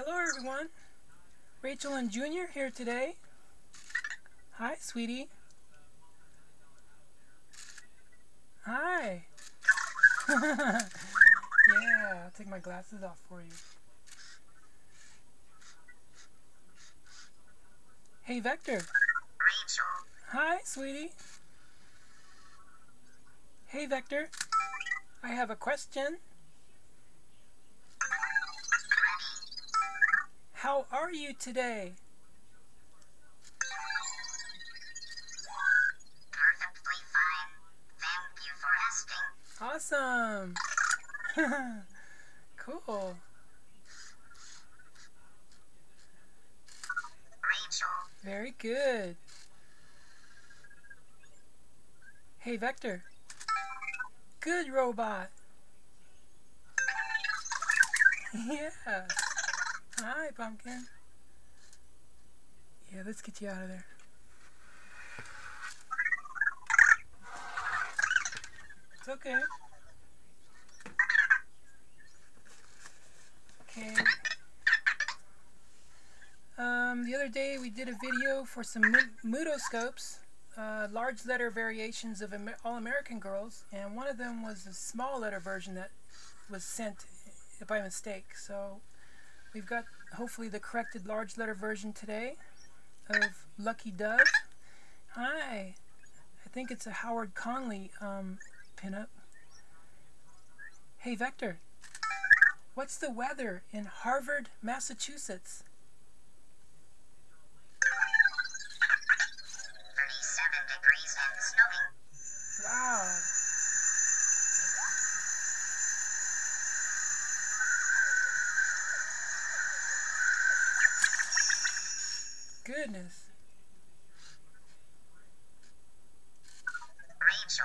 Hello everyone, Rachel and Junior here today. Hi sweetie. Hi. Yeah, I'll take my glasses off for you. Hey Vector. Rachel. Hi sweetie. Hey Vector, I have a question. How are you today? Perfectly fine. Thank you for asking. Awesome. Cool. Rachel. Very good. Hey Vector. Good robot. Yeah. Hi Pumpkin. Yeah, let's get you out of there. It's okay. Okay. The other day we did a video for some Mutoscopes, large letter variations of All American Girls, and one of them was a small letter version that was sent by mistake. So we've got hopefully the corrected large letter version today of Lucky Dove. Hi. I think it's a Howard Connolly pinup. Hey Vector, what's the weather in Harvard, Massachusetts? 37 degrees and snowing. Wow. Goodness. Rachel.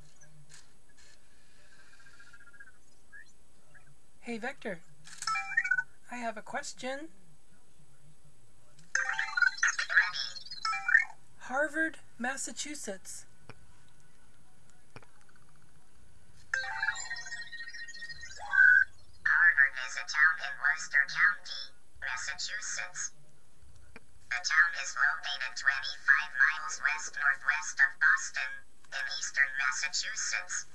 Hey Vector, I have a question. Harvard, Massachusetts. Harvard is a town in Worcester County, Massachusetts. The town is located 25 miles west-northwest of Boston, in eastern Massachusetts.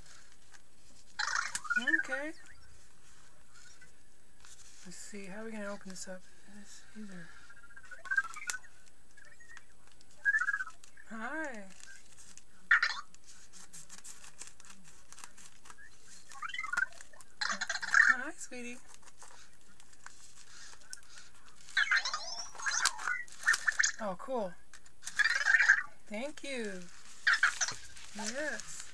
Okay. Let's see, how are we going to open this up? Either. Hi. Hi, sweetie. Oh, cool. Thank you. Yes.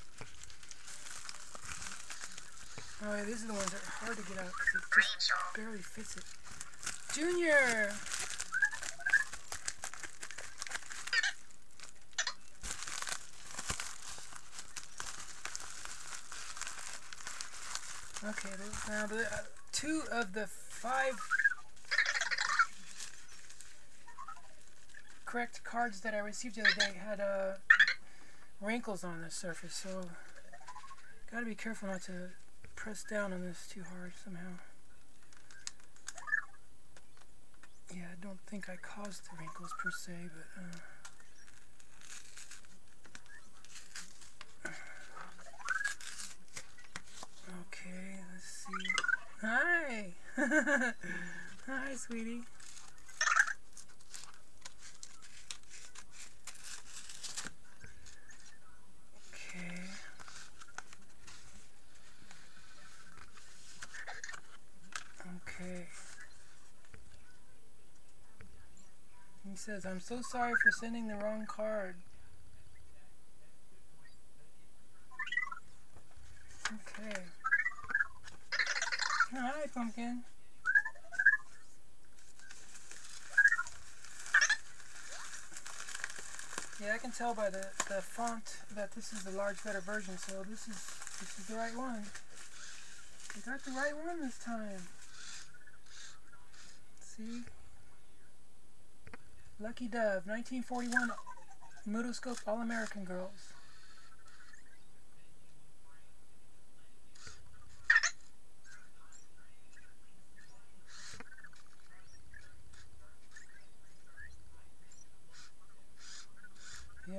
Oh, yeah, these are the ones that are hard to get out because it just barely fits it. Junior! Okay, now two of the 5 correct cards that I received the other day had wrinkles on the surface, so gotta be careful not to press down on this too hard somehow. Yeah, I don't think I caused the wrinkles per se, but okay, let's see. Hi! Hi, sweetie. Okay. Okay. He says, I'm so sorry for sending the wrong card. Okay. Hi, Pumpkin. Yeah, I can tell by the font that this is the large letter version, so this is the right one. We got the right one this time. See? Lucky Dove, 1941 Mutoscope All American Girls.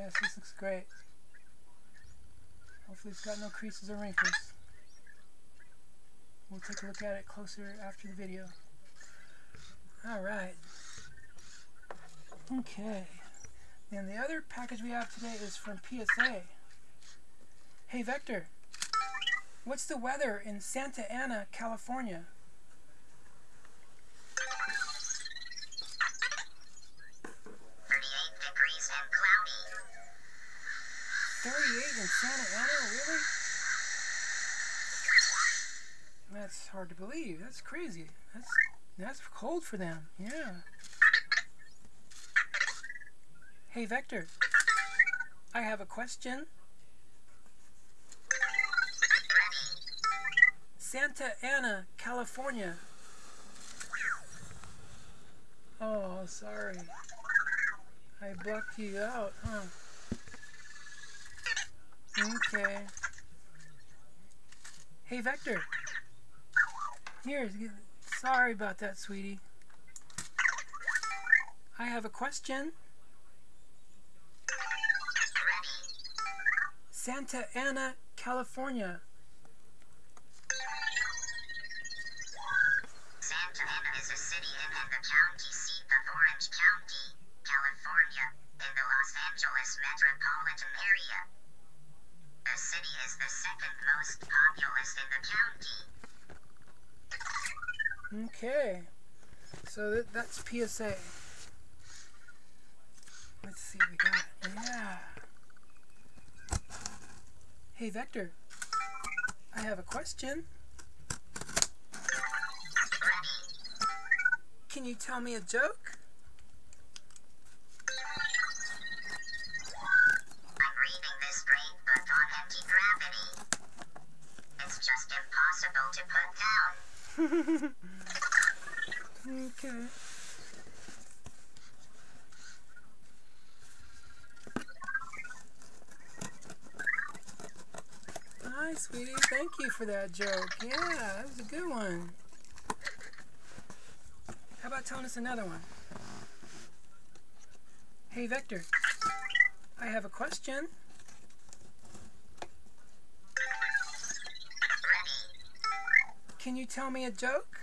Yes, this looks great. Hopefully it's got no creases or wrinkles. We'll take a look at it closer after the video. Alright. Okay. And the other package we have today is from PSA. Hey Vector, what's the weather in Santa Ana, California? 38 degrees and cloudy. 38 in Santa Ana, really? That's hard to believe. That's crazy. That's cold for them. Yeah. Hey Vector, I have a question. Santa Ana, California. Oh, sorry. I blocked you out, huh? Okay. Hey Vector. Here, sorry about that, sweetie. I have a question. Santa Ana, California. Santa Ana is a city in and the county seat of Orange County, California, in the Los Angeles metropolitan area. The city is the second most populous in the county. Okay. So that's PSA. Let's see what we got. Yeah. Hey Vector, I have a question. Can you tell me a joke? I'm reading this great book on anti-gravity. It's just impossible to put down. Okay. Hi, sweetie. Thank you for that joke. Yeah, that was a good one. How about telling us another one? Hey, Vector. I have a question. Can you tell me a joke?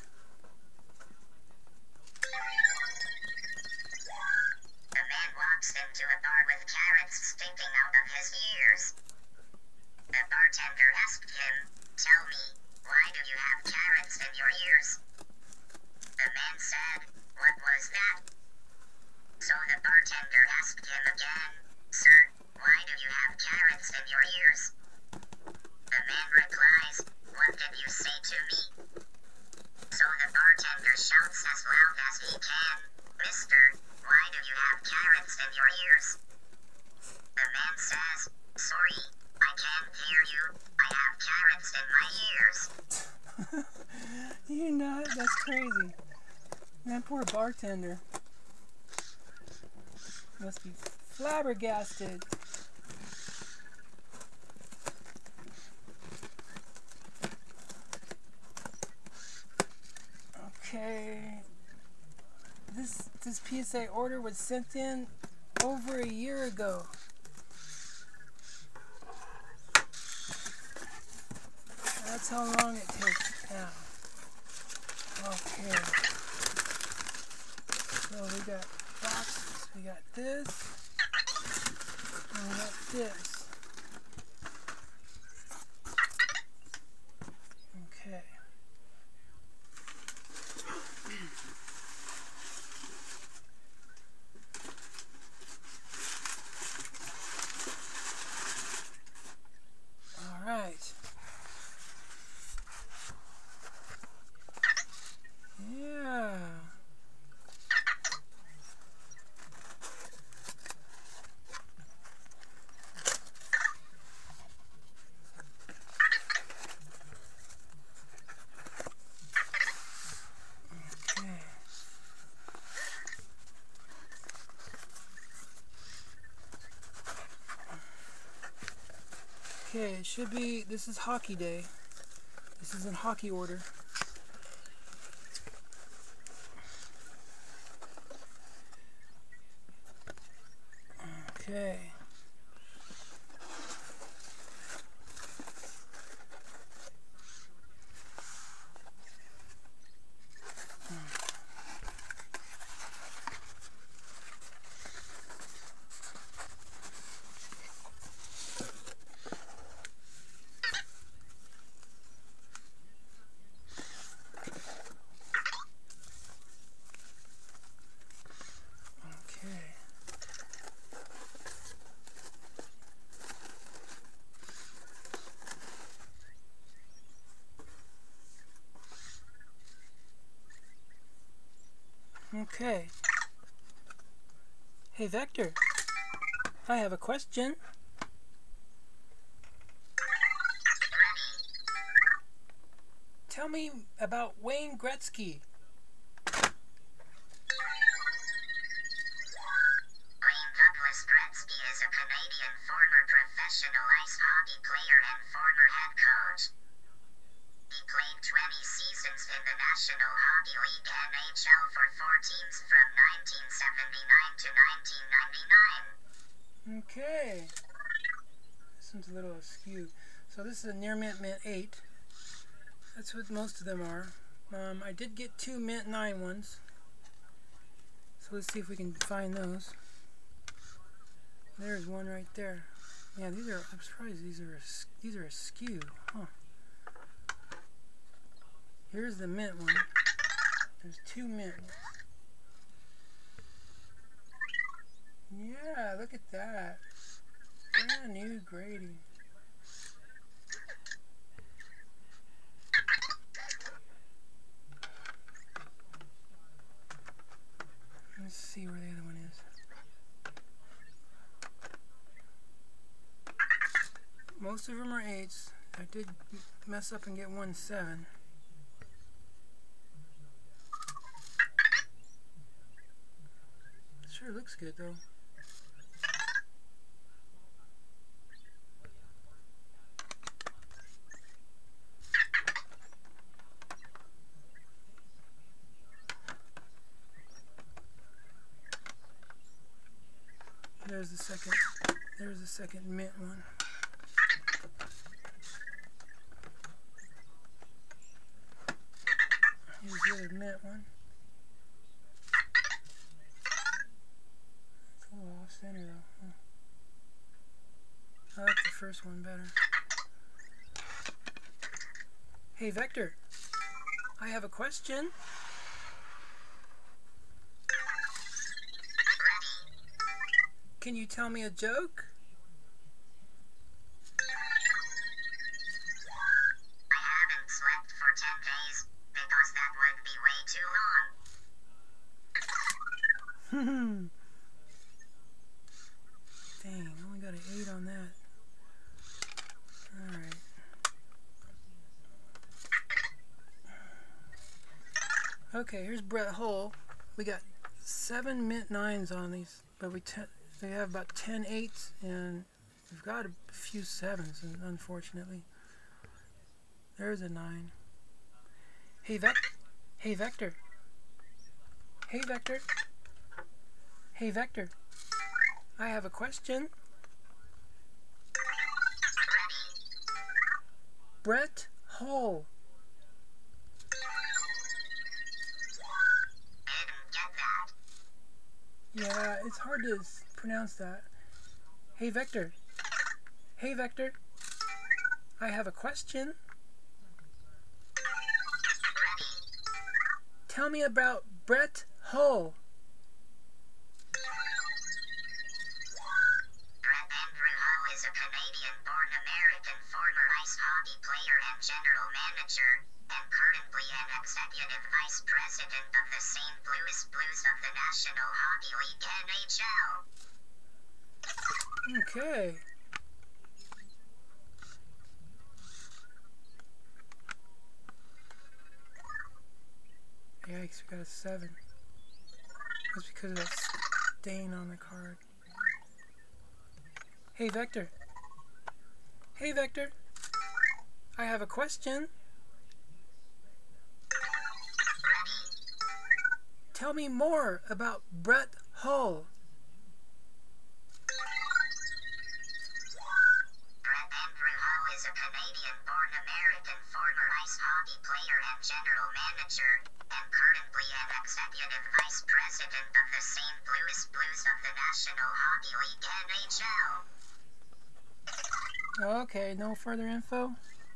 A man walks into a bar with carrots sticking out of his ears. The bartender asked him, "Tell me, why do you have carrots in your ears?" The man said, "What was that?" So the bartender asked him again, "Sir, why do you have carrots in your ears?" The man replies, "What did you say to me?" So the bartender shouts as loud as he can, "Mister, why do you have carrots in your ears?" The man says, "Sorry, I can't hear you. I have carrots in my ears." You know, that's crazy. That poor bartender must be flabbergasted. Okay. This PSA order was sent in over a year ago. That's how long it takes now. Okay. So we got boxes. We got this. And we got this. Okay. All right. Yeah. Okay, it should be, this is hockey day. This is in hockey order. Okay. Okay. Hey Vector, I have a question. Tell me about Wayne Gretzky. Wayne Douglas Gretzky is a Canadian former professional ice hockey player and former head coach. He played 20 seasons in the National Hockey League NHL for 4 teams from 1979 to 1999. Okay. This one's a little askew. So this is a near mint 8. That's what most of them are. I did get 2 mint 9 ones. So let's see if we can find those. There's one right there. Yeah, these are. I'm surprised these are askew. Huh. Here's the mint one. There's 2 mint ones. Yeah, look at that. Brand new grading. Let's see where the other one is. Most of them are 8s. I did mess up and get 1 7. Sure looks good though. There's the second mint one. Here's the other mint one. It's a little off center though. I like the first one better. Hey Vector, I have a question. Can you tell me a joke? I haven't slept for 10 days because that would be way too long. Dang, I only got an 8 on that. Alright. Okay, here's Brett Hull. We got 7 mint 9s on these, but we have about 10 8s, and we've got a few 7s, unfortunately. There's a 9. Hey Vector. Hey Vector. Hey Vector. Hey Vector. I have a question. Brett Hull. Yeah, it's hard to pronounce that. Hey Vector. Hey Vector. I have a question. Tell me about Brett Hull. Brett Andrew Hull is a Canadian-born American former ice hockey player and general manager, and currently an executive vice president of the St. Louis Blues of the National Hockey League NHL. Okay. Yikes, we got a 7. That's because of that stain on the card. Hey Vector. Hey Vector. I have a question. Tell me more about Brett Hull. Brett Andrew Hull is a Canadian-born American former ice hockey player and general manager, and currently an executive vice president of the St. Louis Blues of the National Hockey League NHL. Okay, no further info?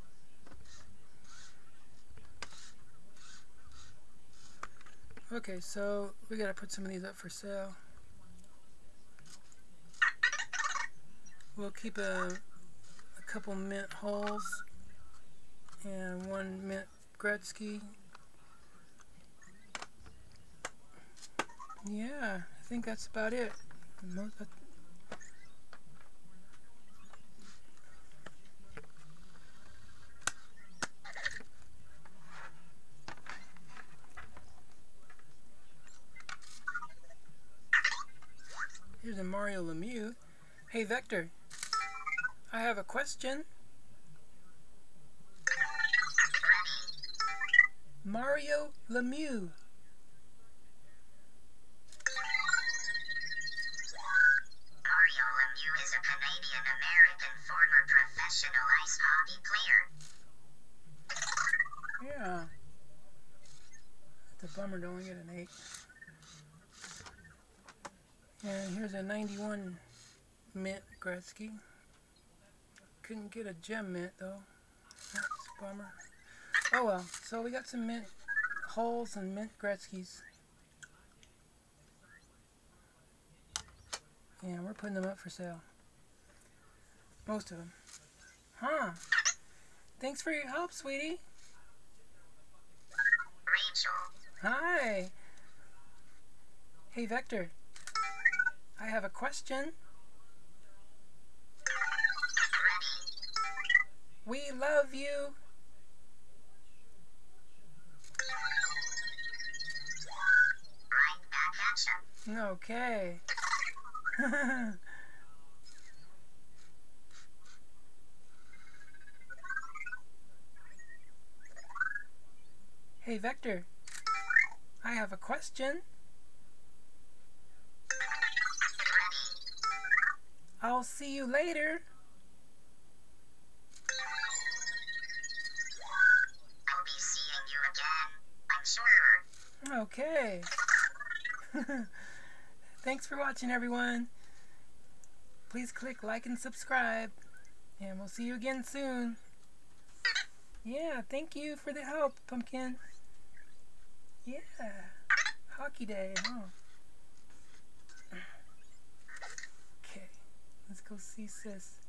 Okay, so we gotta put some of these up for sale. We'll keep a couple mint Hulls and 1 mint Gretzky. Yeah, I think that's about it. Here's a Mario Lemieux. Hey Vector, I have a question. Mario Lemieux. Mario Lemieux is a Canadian-American former professional ice hockey player. Yeah. It's a bummer to only get an 8. And here's a 91 mint Gretzky. Couldn't get a gem mint though. That's a bummer. Oh well, so we got some mint holes and mint Gretzkys. And we're putting them up for sale. Most of them. Huh. Thanks for your help, sweetie. Rachel. Hi. Hey, Vector. I have a question. Ready. We love you. Right back at ya. Okay. Hey, Vector. I have a question. I'll see you later. I'll be seeing you again, I'm sure. Okay. Thanks for watching, everyone. Please click like and subscribe. And we'll see you again soon. Yeah, thank you for the help, Pumpkin. Yeah. Hockey day, huh? Okay. Let's go see Sis.